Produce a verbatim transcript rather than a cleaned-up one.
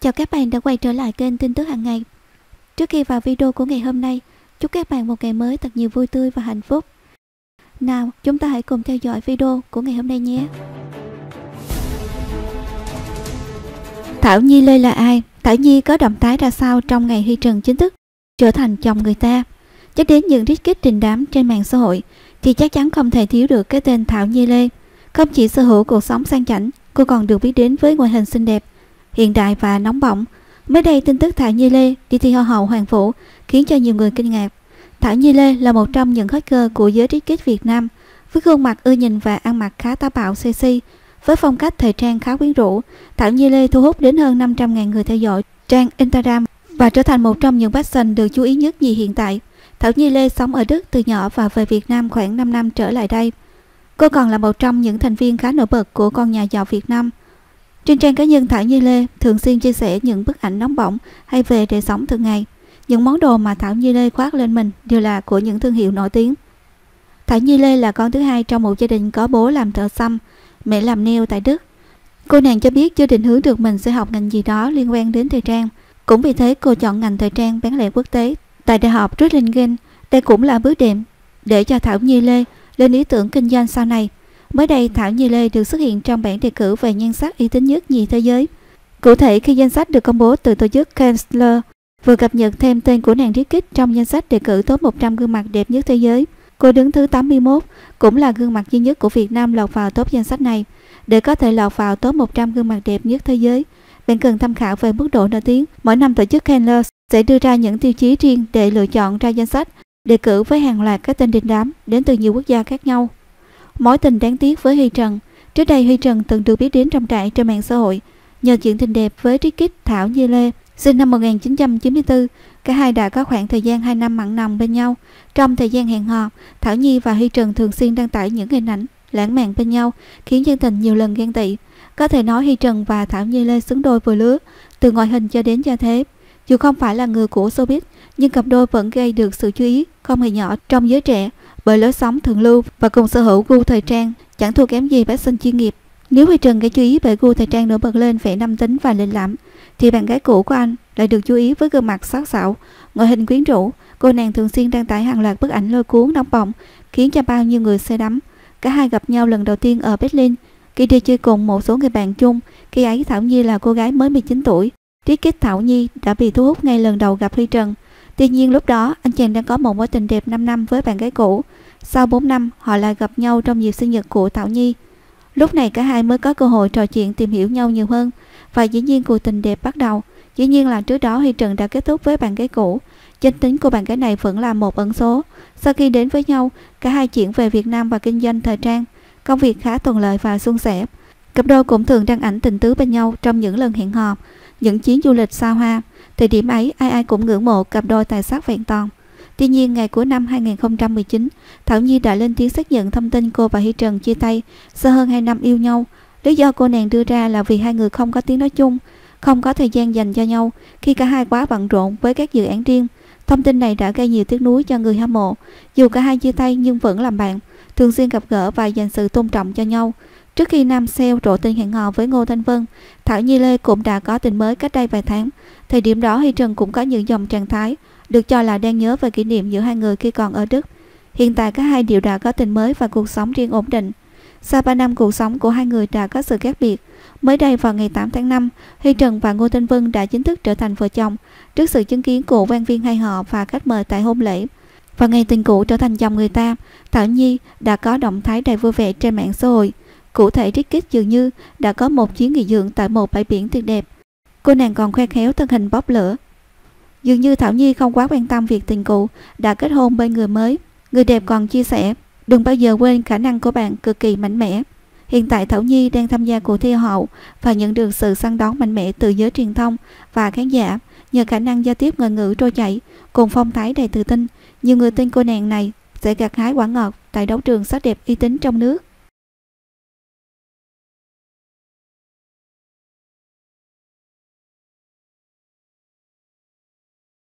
Chào các bạn đã quay trở lại kênh tin tức hàng ngày. Trước khi vào video của ngày hôm nay, chúc các bạn một ngày mới thật nhiều vui tươi và hạnh phúc. Nào, chúng ta hãy cùng theo dõi video của ngày hôm nay nhé. Thảo Nhi Lê là ai? Thảo Nhi có động thái ra sao trong ngày Huy Trần chính thức trở thành chồng người ta? Nhắc đến những rít kích đình đám trên mạng xã hội thì chắc chắn không thể thiếu được cái tên Thảo Nhi Lê. Không chỉ sở hữu cuộc sống sang chảnh, cô còn được biết đến với ngoại hình xinh đẹp, hiện đại và nóng bỏng. Mới đây, tin tức Thảo Nhi Lê đi thi Hoa hậu Hoàng Phủ khiến cho nhiều người kinh ngạc. Thảo Nhi Lê là một trong những hot girl của giới rít kích Việt Nam, với gương mặt ưa nhìn và ăn mặc khá táo bạo sexy. Với phong cách thời trang khá quyến rũ, Thảo Nhi Lê thu hút đến hơn năm trăm nghìn người theo dõi trang Instagram và trở thành một trong những fashion được chú ý nhất nhì hiện tại. Thảo Nhi Lê sống ở Đức từ nhỏ và về Việt Nam khoảng năm năm trở lại đây. Cô còn là một trong những thành viên khá nổi bật của con nhà giàu Việt Nam. Trên trang cá nhân, Thảo Nhi Lê thường xuyên chia sẻ những bức ảnh nóng bỏng hay về đời sống thường ngày. Những món đồ mà Thảo Nhi Lê khoác lên mình đều là của những thương hiệu nổi tiếng. Thảo Nhi Lê là con thứ hai trong một gia đình có bố làm thợ xăm, mẹ làm nail tại Đức. Cô nàng cho biết chưa định hướng được mình sẽ học ngành gì đó liên quan đến thời trang. Cũng vì thế cô chọn ngành thời trang bán lẻ quốc tế tại Đại học Reutlingen. Đây cũng là bước đệm để cho Thảo Nhi Lê lên ý tưởng kinh doanh sau này. Mới đây, Thảo Nhi Lê được xuất hiện trong bảng đề cử về nhan sắc uy tín nhất nhì thế giới. Cụ thể, khi danh sách được công bố từ tổ chức Kensler vừa cập nhật thêm tên của nàng rít kích trong danh sách đề cử top một trăm gương mặt đẹp nhất thế giới, cô đứng thứ tám mươi mốt, cũng là gương mặt duy nhất của Việt Nam lọt vào top danh sách này. Để có thể lọt vào top một trăm gương mặt đẹp nhất thế giới, bạn cần tham khảo về mức độ nổi tiếng. Mỗi năm tổ chức Kensler sẽ đưa ra những tiêu chí riêng để lựa chọn ra danh sách đề cử với hàng loạt các tên đình đám đến từ nhiều quốc gia khác nhau. Mối tình đáng tiếc với Huy Trần. Trước đây, Huy Trần từng được biết đến rộng rãi trên mạng xã hội nhờ chuyện tình đẹp với rít kích Thảo Nhi Lê. Sinh năm một nghìn chín trăm chín mươi tư, cả hai đã có khoảng thời gian hai năm mặn nồng bên nhau. Trong thời gian hẹn hò, Thảo Nhi và Huy Trần thường xuyên đăng tải những hình ảnh lãng mạn bên nhau, khiến dân tình nhiều lần ghen tị. Có thể nói Huy Trần và Thảo Nhi Lê xứng đôi vừa lứa, từ ngoại hình cho đến gia thế. Dù không phải là người của showbiz, nhưng cặp đôi vẫn gây được sự chú ý không hề nhỏ trong giới trẻ bởi lối sống thượng lưu và cùng sở hữu gu thời trang chẳng thua kém gì fashion chuyên nghiệp. Nếu Huy Trần gây chú ý bởi gu thời trang nổi bật lên vẻ nam tính và lịch lãm, thì bạn gái cũ của anh lại được chú ý với gương mặt sắc sảo, ngoại hình quyến rũ. Cô nàng thường xuyên đăng tải hàng loạt bức ảnh lôi cuốn nóng bỏng, khiến cho bao nhiêu người say đắm. Cả hai gặp nhau lần đầu tiên ở Berlin khi đi chơi cùng một số người bạn chung. Khi ấy Thảo Nhi là cô gái mới mười chín tuổi. Rít kích Thảo Nhi đã bị thu hút ngay lần đầu gặp Huy Trần. Tuy nhiên lúc đó anh chàng đang có một mối tình đẹp năm năm với bạn gái cũ. Sau bốn năm, họ lại gặp nhau trong dịp sinh nhật của Thảo Nhi. Lúc này cả hai mới có cơ hội trò chuyện, tìm hiểu nhau nhiều hơn, và dĩ nhiên cuộc tình đẹp bắt đầu. Dĩ nhiên là trước đó Huy Trần đã kết thúc với bạn gái cũ. Danh tính của bạn gái này vẫn là một ẩn số. Sau khi đến với nhau, cả hai chuyển về Việt Nam và kinh doanh thời trang. Công việc khá thuận lợi và suôn sẻ. Cặp đôi cũng thường đăng ảnh tình tứ bên nhau trong những lần hẹn hò, những chuyến du lịch xa hoa. Thời điểm ấy, ai ai cũng ngưỡng mộ cặp đôi tài sắc vẹn toàn. Tuy nhiên, ngày cuối năm hai nghìn không trăm mười chín, Thảo Nhi đã lên tiếng xác nhận thông tin cô và Huy Trần chia tay sau hơn hai năm yêu nhau. Lý do cô nàng đưa ra là vì hai người không có tiếng nói chung, không có thời gian dành cho nhau khi cả hai quá bận rộn với các dự án riêng. Thông tin này đã gây nhiều tiếc nuối cho người hâm mộ. Dù cả hai chia tay nhưng vẫn làm bạn, thường xuyên gặp gỡ và dành sự tôn trọng cho nhau. Trước khi nam xeo rộ tình hẹn hò với Ngô Thanh Vân, Thảo Nhi Lê cũng đã có tình mới cách đây vài tháng. Thời điểm đó, Huy Trần cũng có những dòng trạng thái được cho là đang nhớ về kỷ niệm giữa hai người khi còn ở Đức. Hiện tại cả hai đều đã có tình mới và cuộc sống riêng ổn định. Sau ba năm, cuộc sống của hai người đã có sự khác biệt. Mới đây vào ngày tám tháng năm, Huy Trần và Ngô Thanh Vân đã chính thức trở thành vợ chồng trước sự chứng kiến của quan viên hai họ và khách mời tại hôn lễ. Vào ngày tình cũ trở thành chồng người ta, Thảo Nhi đã có động thái đầy vui vẻ trên mạng xã hội. Cụ thể, rít kích dường như đã có một chuyến nghỉ dưỡng tại một bãi biển tuyệt đẹp. Cô nàng còn khoe khéo thân hình bốc lửa. Dường như Thảo Nhi không quá quan tâm việc tình cũ đã kết hôn bên người mới. Người đẹp còn chia sẻ, đừng bao giờ quên khả năng của bạn cực kỳ mạnh mẽ. Hiện tại Thảo Nhi đang tham gia cuộc thi Hoa hậu và nhận được sự săn đón mạnh mẽ từ giới truyền thông và khán giả nhờ khả năng giao tiếp ngôn ngữ trôi chảy cùng phong thái đầy tự tin. Nhiều người tin cô nàng này sẽ gặt hái quả ngọt tại đấu trường sắc đẹp uy tín trong nước.